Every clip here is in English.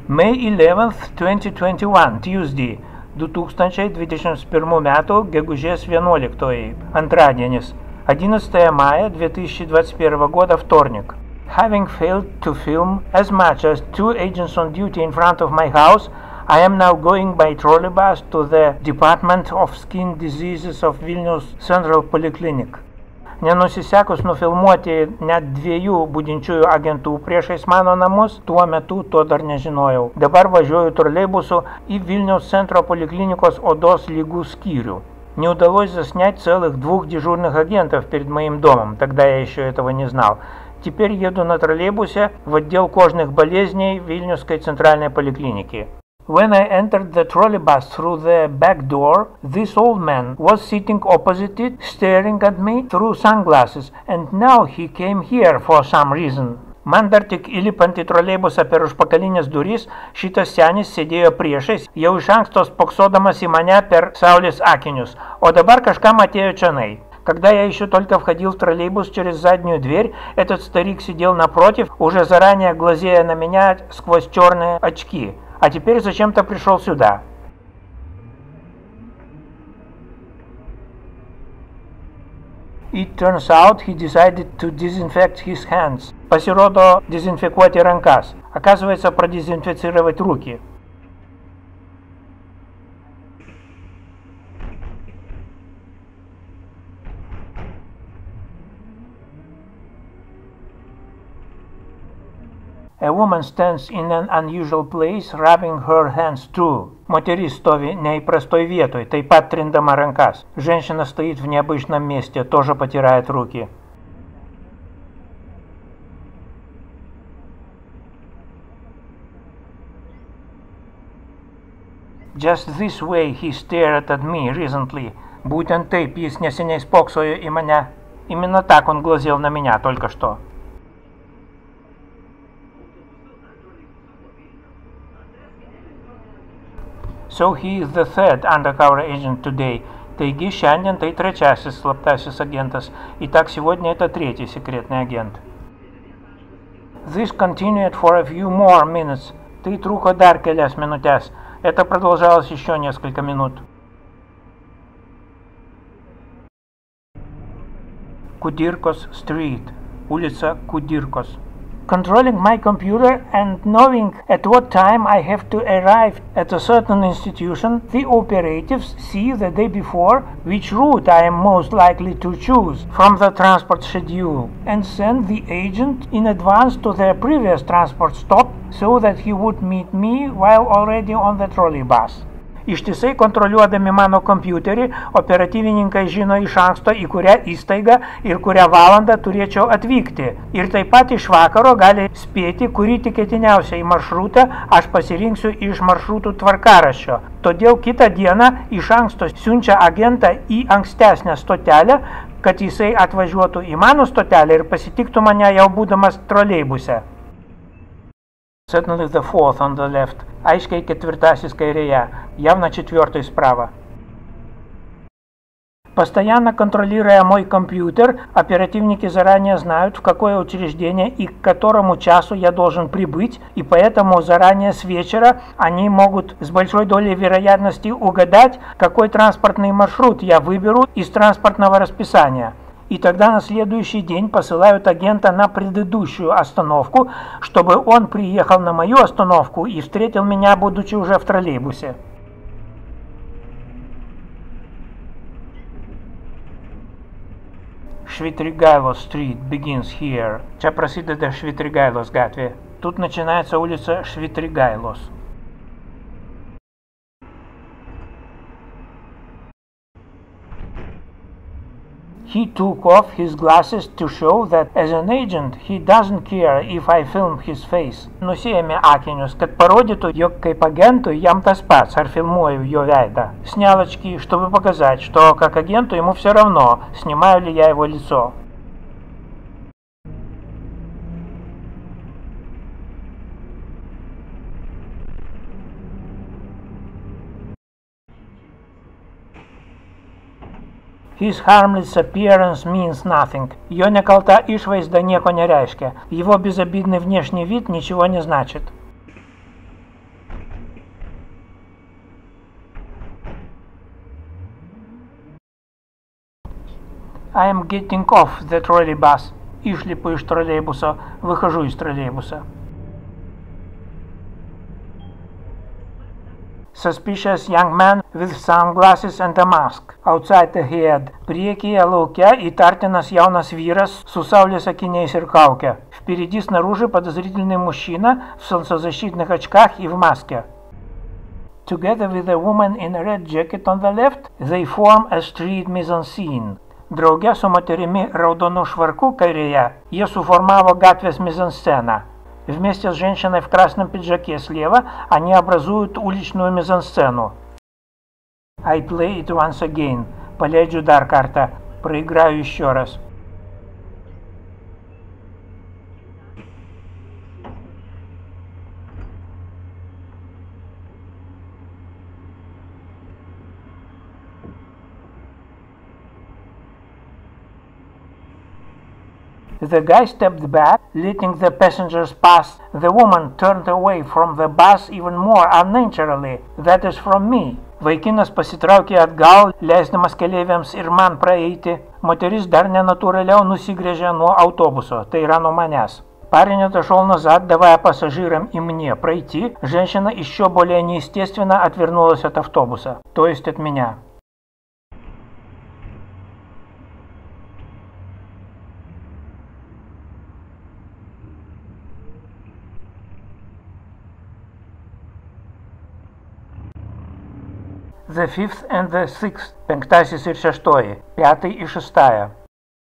May 11, 2021, Tuesday, 2021 metų gegužės 11, antradienis, 11 мая 2021 года, вторник. Having failed to film as much as 2 agents on duty in front of my house, I am now going by trolleybus to the Department of Skin Diseases of Vilnius Central Polyclinic. Nenusisekus nufilmuoti net 2 budinčiųjų agentų priešais mano namus, tuo metu to dar nežinojau. Dabar važiuoju троллейбусу į Vilniaus Centro Poliklinikos odos ligų skyrių. Не удалось заснять целых 2 дежурных агентов перед моим домом, тогда я еще этого не знал. Теперь еду на троллейбусе в отдел кожных болезней Вильнюсской центральной поликлиники. When I entered the trolleybus through the back door, this old man was sitting opposite it, staring at me through sunglasses, and now he came here for some reason. Man dar tik įlipant į troleibusą per užpakalinės duris, šitas senis sėdėjo priešais, jau iš anksto spoksodamas į mane per saulės akinius, o dabar kažkam atėjo čionai. Когда я еще только входил в троллейбус через заднюю дверь, этот старик сидел напротив, уже заранее глазея на меня сквозь черные очки, а теперь зачем-то пришел сюда. It turns out he decided to disinfect his hands. Pasirodo, дезинфikuoti rankas. Оказывается, продезинфицировать руки. A woman stands in an unusual place, rubbing her hands too. Мотерис стови непростой vietoj, taip pat trindama rankas. Женщина стоит в необычном месте, тоже потирает руки. Just this way he stared at me recently. Būtent taip jis neseniai spoksojo į mane. Именно так он глазел на меня только что. So he is the third undercover agent today. Taigi šiandien tai trečiasis slaptasis agentas. Итак, сегодня это третий секретный агент. This continued for a few more minutes. Tai truko dar kelias minutės. Это продолжалось еще несколько минут. Kudirkos Street. Улица Kudirkos. Controlling my computer and knowing at what time I have to arrive at a certain institution, the operatives see the day before which route I am most likely to choose from the transport schedule and send the agent in advance to their previous transport stop so that he would meet me while already on the trolleybus. Ištisai kontroliuodami mano kompiuterį, operatyvininkai žino iš anksto, į kurią įstaigą ir kurią valandą turėčiau atvykti. Ir taip pat iš vakaro gali spėti, kurį tikėtiniausią į maršrutą aš pasirinksiu iš maršrutų tvarkaraščio. Todėl kitą dieną iš anksto siunčia agentą į ankstesnę stotelę, kad jisai atvažiuotų į mano stotelę ir pasitiktų mane jau būdamas troleibuse. Certainly the fourth on the left. Aiškiai ketvirtasis kairėje. Явно четвертый справа. Постоянно контролируя мой компьютер, оперативники заранее знают, в какое учреждение и к которому часу я должен прибыть, и поэтому заранее с вечера они могут с большой долей вероятности угадать, какой транспортный маршрут я выберу из транспортного расписания. И тогда на следующий день посылают агента на предыдущую остановку, чтобы он приехал на мою остановку и встретил меня, будучи уже в троллейбусе. Švitrigailos Street begins here. Čia prasideda Švitrigailos gatvė. Тут начинается улица Švitrigailos. He took off his glasses to show that as an agent he doesn't care if I film his face. Nusiėmė akinius, kad parodytų, jog kaip агенту jam tas pats, ar filmuoju jo veidą. Снял очки, чтобы показать, что как агенту ему все равно, снимаю ли я его лицо. His harmless appearance means nothing. Jo nekalta išvaizda nieko nereiškia. Его безобидный внешний вид ничего не значит. I am getting off the trolleybus. Išlipu iš troleibuso, выхожу из троллейбуса. Suspicious young man with sunglasses and a mask. Outside ahead. Priekyje lauke įtartinas jaunas vyras su saulės akiniais ir kauke. Впереди снаружи подозрительный мужчина в солнцезащитных очках и в маске. Together with a woman in a red jacket on the left, they form a street mise-en-scene. Drauge su moterimi raudonu švarku kairėje, jie suformavo gatvės мизансцеną. Вместе с женщиной в красном пиджаке слева они образуют уличную мизансцену. I play it once again. Пaleidžiu dar kartą. Проиграю еще раз. The guy stepped back, letting the passengers pass. The woman turned away from the bus even more unnaturally. That is from me. Vaikinas pasitraukė atgal, leisdamas keleiviams ir man praeiti. Moteris dar ненатуралiau nusigręžė nuo автобуса, tai yra nuo маняс. Парень отошел назад, давая пассажирам и мне пройти. Женщина еще более неестественно отвернулась от автобуса, то есть от меня. The fifth and the sixth. Penktasis ir šeštoji. Пятый и шестая.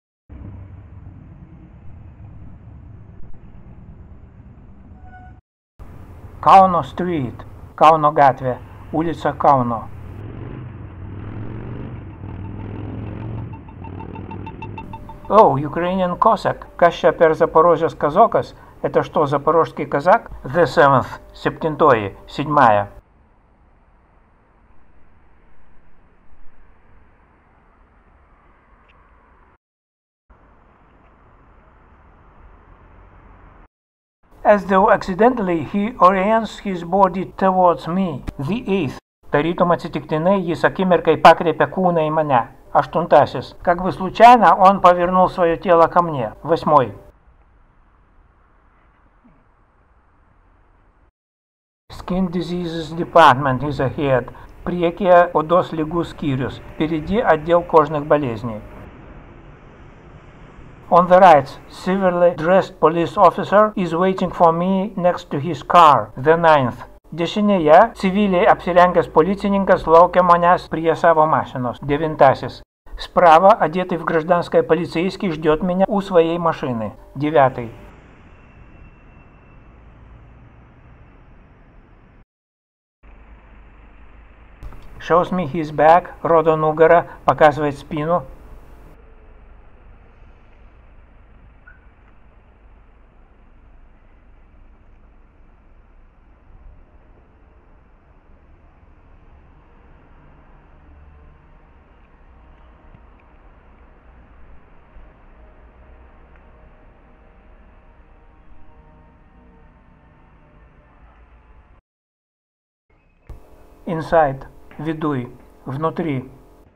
Kauno Street. Kauno gatvė. Улица Kauno. Oh, Ukrainian Cossack. Kas čia per Запорожец казакас? Это что, запорожский казак? The seventh. Septintoji. Седьмая. As though accidentally, he orients his body towards me. The eighth. Tarytum atsitiktinai jis akimirkai pakreipia kūną į mane. Aštuntasis. Как бы случайно он повернул свое тело ко мне. Восьмой. Skin Diseases Department is ahead. Priekyje odos ligų skyrius. Впереди отдел кожных болезней. On the right, severely dressed police officer is waiting for me next to his car. The ninth. Dešinėje civiliai apsirengęs policininkas laukia manęs prie savo машиnos. Девятаsis. Справа одетый в гражданское полицейский ждет меня у своей машины. Девятый. Shows me his back, рода нугара, показывает спину. Inside. Ведуй. Внутри.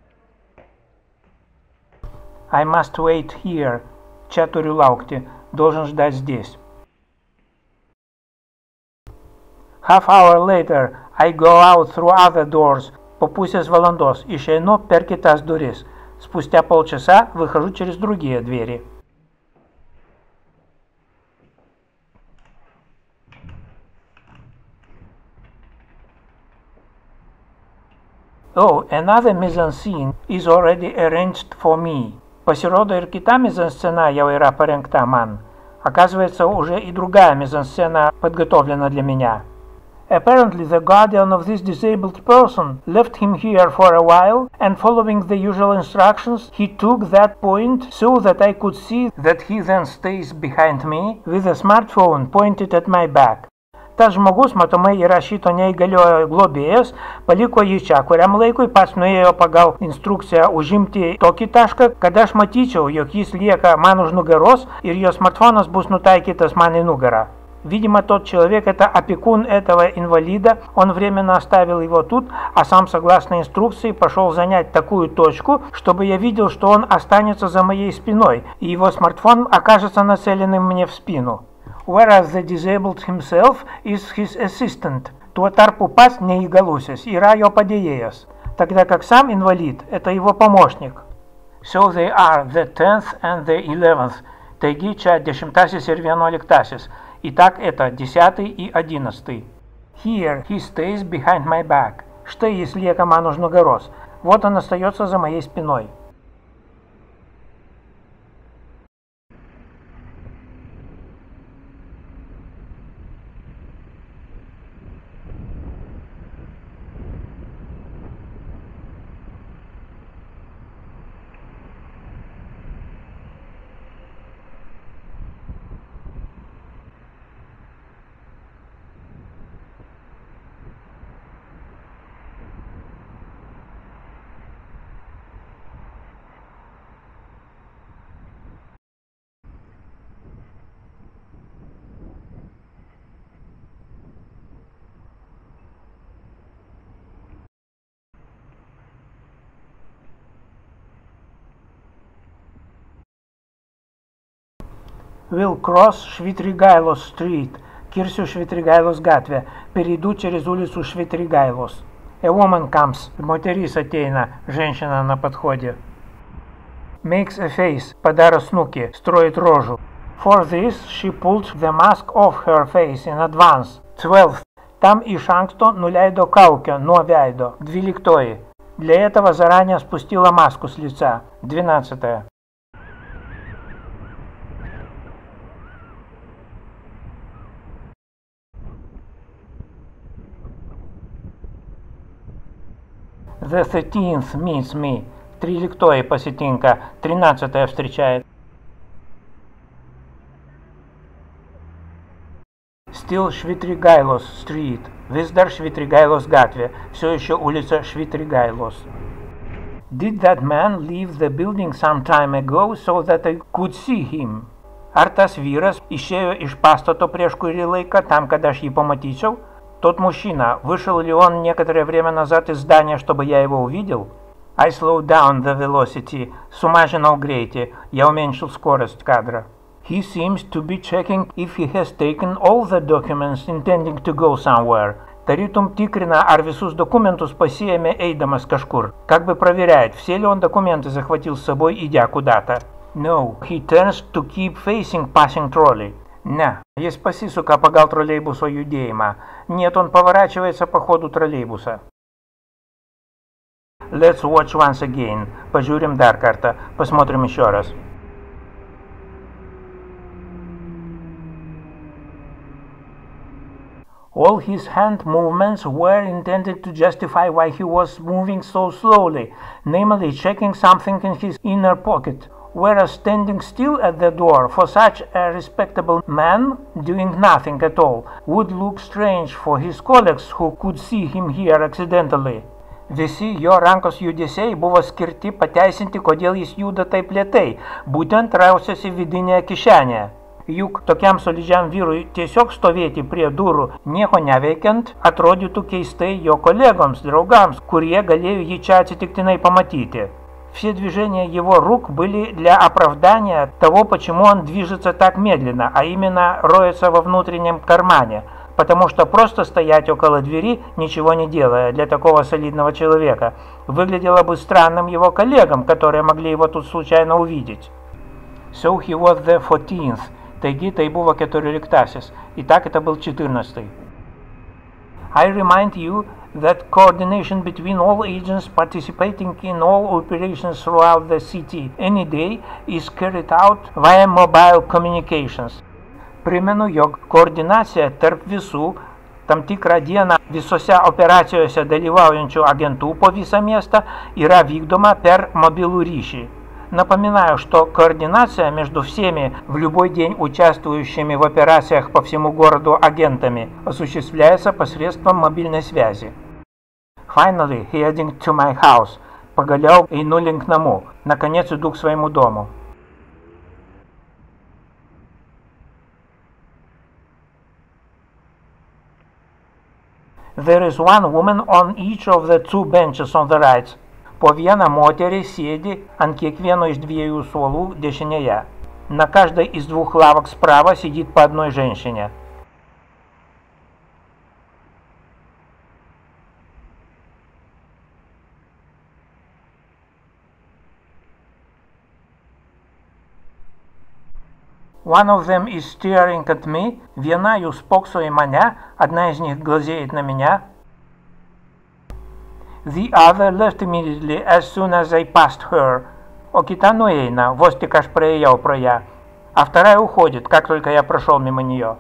I must wait here. Čia turiu laukti. Должен ждать здесь. Half hour later, I go out through other doors. Po pusės valandos išeinu per kitas duris. Спустя полчаса выхожу через другие двери. Oh, another mise-en-scene is already arranged for me. Pasirodo ir kita мизансцена jau yra parengta man. Оказывается, уже и другая мизансцена подготовлена для меня. Apparently, the guardian of this disabled person left him here for a while, and following the usual instructions, he took that point so that I could see that he then stays behind me with a smartphone pointed at my back. Tas žmogus, matomai, yra šito neįgaliojo globėjas, paliko jį čia, kuriam laikui pats nuėjo pagal instrukciją užimti tokį tašką, kad aš matyčiau, jog jis lieka man už nugaros ir jo smartfonas bus nutaikytas man į nugarą. Видимо, тот человек – это опекун этого инвалида, он временно оставил его тут, а сам, согласно инструкции, пошел занять такую точку, чтобы я видел, что он останется за моей спиной, и его смартфон окажется нацеленным мне в спину. Whereas the disabled himself is his assistant. Tuo tarpu pats neįgalusis yra jo padėjėjas, тогда как сам инвалид – это его помощник. So they are the 10th and the 11th. Taigi čia 10 ir 11. Итак, это 10 и 11. Here he stays behind my back. Štai jis lieka man už nugaros. Вот он остается за моей спиной. Will cross Švitrigailos Street. Kirsiu Švitrigailos gatvę. Перейду через улицу Švitrigailos. A woman comes. Мотерис ateina. Женщина на подходе. Makes a face. Padaro snukį. Строит рожу. For this she pulled the mask off her face in advance. 12. Там iš anksto nuleido kaukę nuo veido. 12. Для этого заранее спустила маску с лица. 12. The 13th meets me. 13 pasitinka. 13 встречает. Still Švitrigailos Street. Vis dar Švitrigailos gatvė. Все еще улица Švitrigailos. Did that man leave the building some time ago so that I could see him? Ar tas vyras išėjo iš pastato prieš kurį laiką, там, когда aš jį pamatyčiau? Тот мужчина, вышел ли он некоторое время назад из здания, чтобы я его увидел? I slowed down the velocity. Суммажинал грейти. Я уменьшил скорость кадра. He seems to be checking if he has taken all the documents intending to go somewhere. Tarytum tikrina, ar visus документус pasiėmė eidamas kažkur. Как бы проверяет, все ли он документы захватил с собой, идя куда-то. No, he turns to keep facing passing trolley. Не, jis pasisuka pagal troleibuso judėjimą. Нет, он поворачивается по ходу троллейбуса. Let's watch once again. Пожурим дар карта. Посмотрим еще раз. All his hand movements were intended to justify why he was moving so slowly, namely checking something in his inner pocket. Whereas standing still at the door for such a respectable man doing nothing at all would look strange for his colleagues who could see him here accidentally. Visi jo rankos judesiai buvo skirti pateisinti, kodėl jis juda taip lėtai, būtent rausiasi vidinėje kišenėje. Juk tokiam solidžiam vyrui tiesiog stovėti prie durų, nieko neveikiant, atrodytų keistai jo kolegoms, draugams, kurie galėjo jį čia atsitiktinai pamatyti. Все движения его рук были для оправдания того, почему он движется так медленно, а именно роется во внутреннем кармане, потому что просто стоять около двери, ничего не делая, для такого солидного человека, выглядело бы странным его коллегам, которые могли его тут случайно увидеть. So he was the 14th. Taigi tai buvo 14. Итак, это был 14. I remind you that coordination between all agents participating in all operations throughout the city any day is carried out via mobile communications. Primenu, jog koordinacija tarp visų tam tikrą dieną visose operacijose dalyvaujančių agentų по visą miestą yra vykdoma per mobilų ryšį. Напоминаю, что координация между всеми в любой день участвующими в операциях по всему городу агентами осуществляется посредством мобильной связи. Finally, heading to my house. Погулял и einu к namų. Наконец иду к своему дому. There is one woman on each of the two benches on the right. Po vieną moterį sėdi ant kiekvieno iš dviejų suolų dešinėje. На каждой из двух лавок справа сидит по одной женщине. One of them is staring at me. Viena jų spokso į mane, одна из них глазеет на меня. The other left immediately as soon as I passed her. О кита nueina, vos tik aš praėjau pro ją. А вторая уходит, как только я прошел мимо нее.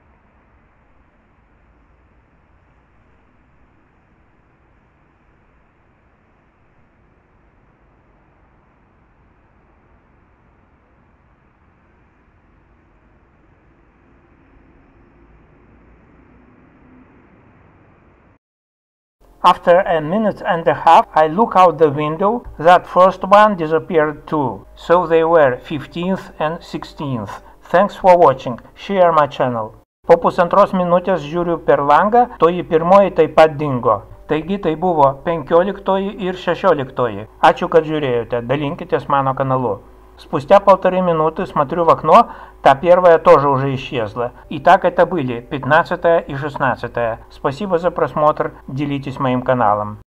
After a minute and a half, I look out the window. That first one disappeared too. So they were 15th and 16th. Thanks for watching. Share my channel. Po pusantros minutės žiūriu per langą, toji pirmoji taip pat dingo. Taigi tai buvo 15 ir 16. Ačiū, kad žiūrėjote. Dalinkitесь mano каналу. Спустя 1,5 минуты смотрю в окно, та первая тоже уже исчезла. И так это были 15 и 16. Спасибо за просмотр, делитесь моим каналом.